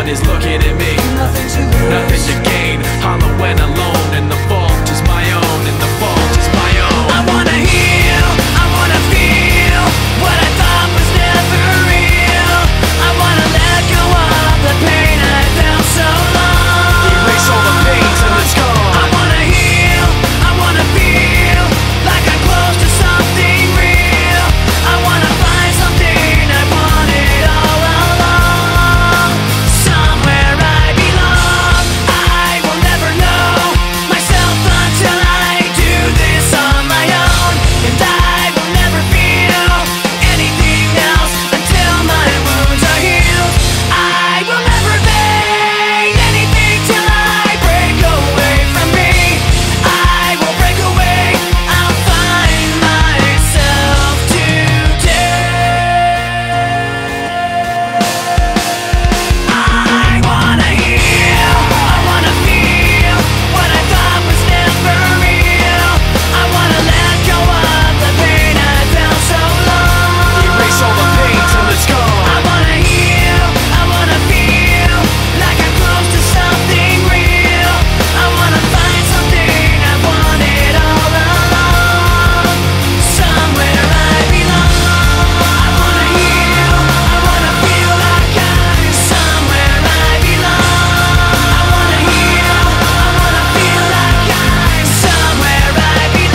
is looking at me. Nothing to lose, Nothing to gain. Hollow and alone, and the fault is my own, and the fault is my own. I wanna heal, I wanna feel what I thought was never real. I wanna let go of the pain I felt so long. Erase all the pain till it's gone. I wanna heal, I wanna feel like I'm close to something real. I wanna find something I wanted all along. Somewhere I belong. I will never know myself until I do this on my own. And I will never feel anything else until my wounds are healed. I will never fade anything till I break away from me. I will break away, I'll find myself today. I wanna heal, I wanna feel what I thought was never real. I wanna let go of the pain I felt so long. Erase all the pain till it's gone. I wanna heal, I wanna feel like I'm close to something real. I wanna find something I wanted all along. Somewhere I belong. I wanna heal, I wanna feel like I'm somewhere I belong. I wanna heal, I wanna feel like I'm somewhere I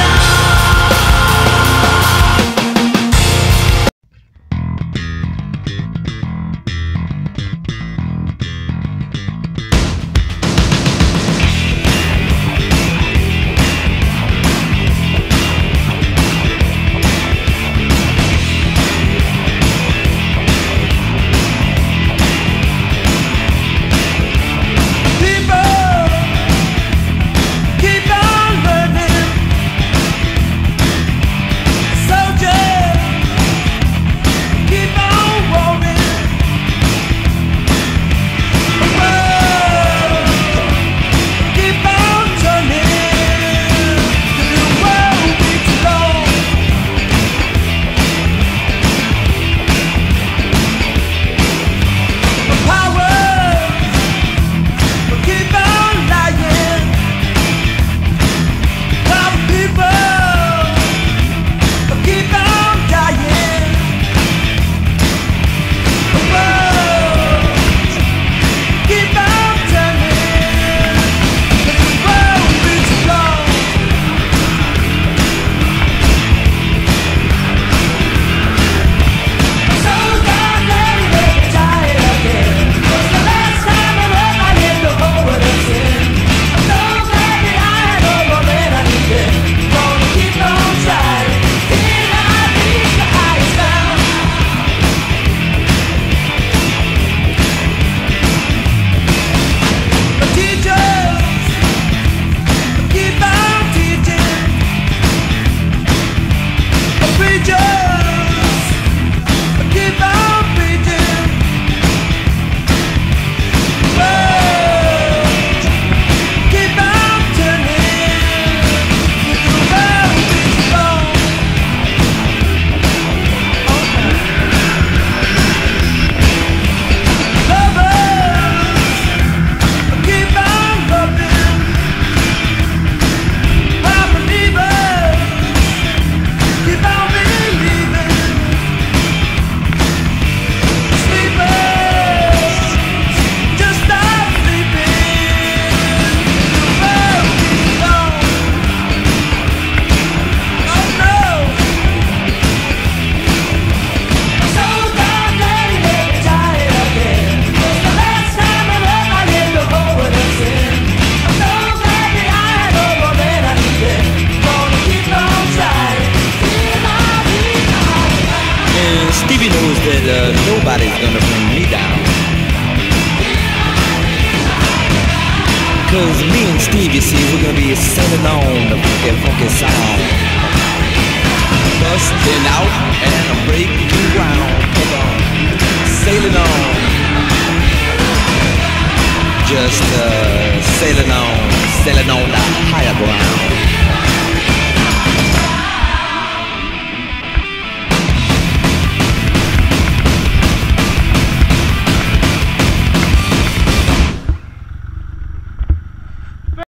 keep on learning. Soldiers, keep on rolling. The world, keep on turning. The world keeps long. The powers will keep on lying. Some people will keep on dying. The world keep on turning. The world is long. So don't let me get tired again. 'Cause the last time I wrote my head to hold us in. I'm so glad that I had no more than I needed. Gonna keep on trying till I reach the highest mountain. The teachers keep on teaching. The preachers keep on preaching. World keep on turning. The world is long. Lovers keep on loving. Unbelievers keep on believing. Sleepers just stop sleeping. The world is long. Oh no. So don't let me get tired again. 'Cause the last time I wrote my head to hold us in. I'm so glad that I had no more than I needed. Gonna keep on trying till I reach the highest mountain. And Stevie knows that nobody's gonna bring me down. Cause me and Steve, you see, we're gonna be sailing on the funky sound. Busting out and breaking ground. Come on, sailing on. Just sailing on the higher ground.